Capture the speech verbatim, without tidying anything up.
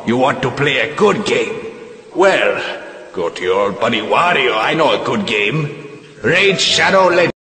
You want to play a good game? Well, go to your old buddy Wario. I know a good game. Raid Shadow Legends.